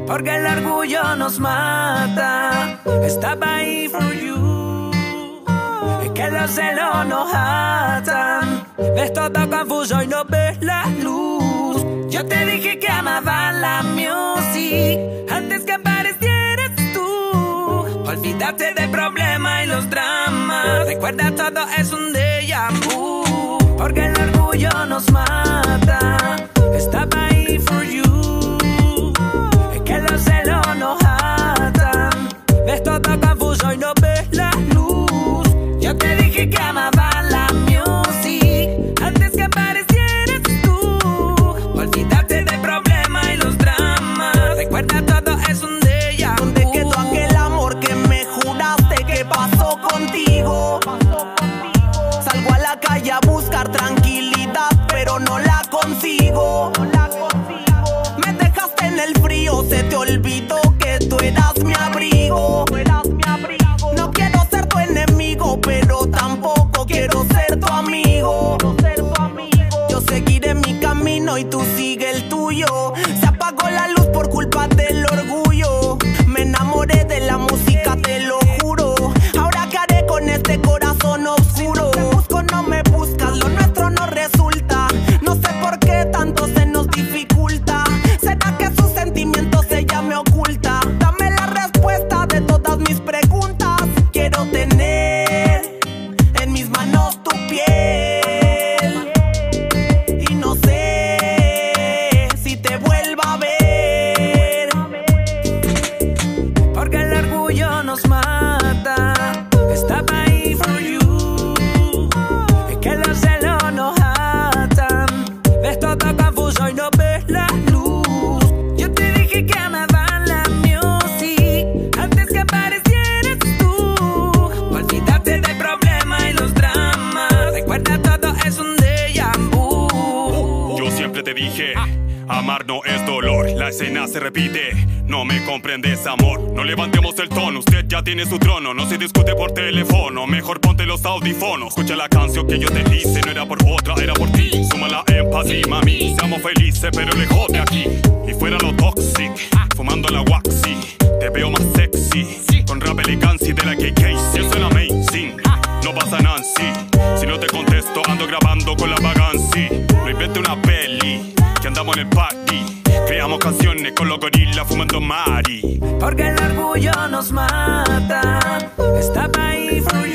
porque el orgullo nos mata. Estaba ahí for you, es que los celos nos atan. Ves todo confuso y no ves la luz. Yo te dije que amaba la music antes que aparecieras tú. Olvídate del problema y los dramas. Recuerda, todo es un déjà vu, porque el orgullo nos mata. Estaba ahí for you, es que los celos nos atan. Ves todo confuso y no ves la luz. Yo te dije que amaba la music antes que aparecieras tú. Olvídate del problema y los dramas. Recuerda, todo es un déjà vu. ¿Dónde quedó aquel amor que me juraste? ¿Qué pasó contigo? Salgo a la calle a buscar tranquilidad, pero no la consigo. Me dejaste en el frío, se te olvidó que tú eras mi abrigo. No quiero ser tu enemigo, pero tampoco quiero ser tu amigo. Yo seguiré mi camino y tú sigue el tuyo. Se apagó la luz por culpa del orgullo. Me enamoré de la música, te lo juro. Ahora qué haré con este corazón oscuro. Si te busco no me buscas, lo nuestro no resulta. No sé por qué tanto se nos dificulta. ¿Será que sus sentimientos ella me oculta? Dame la respuesta de todas mis preguntas. Quiero tener en mis manos tu piel y no sé si te vuelva a ver, porque el orgullo nos mata. Estaba ahí for you, es que los celos nos atan. Ves todo confuso y no ves la luz. Yo te dije que amaba la music antes que aparecieras tú. Olvídate del problema y los dramas. Recuerda, todo es un déjà vu. Yo siempre te dije, amar no es dolor. La escena se repite, no me comprendes, amor. No levantemos el tono, usted ya tiene su trono. No se discute por teléfono, mejor ponte los audífonos. Escucha la canción que yo te hice, no era por otra, era por ti. Suma la empatía, mami. Seamos felices, pero lejos de aquí. Y fuera lo toxic, fumando la waxy. Te veo más sexy, con rap elegancia de la KK. Si eso es amazing, no pasa Nancy. Si no te contesto, ando grabando con la vagancia. No invente una peli, que andamos en el party. Creamos canciones con los gorilas fumando mari. Porque el orgullo nos mata. Estaba ahí for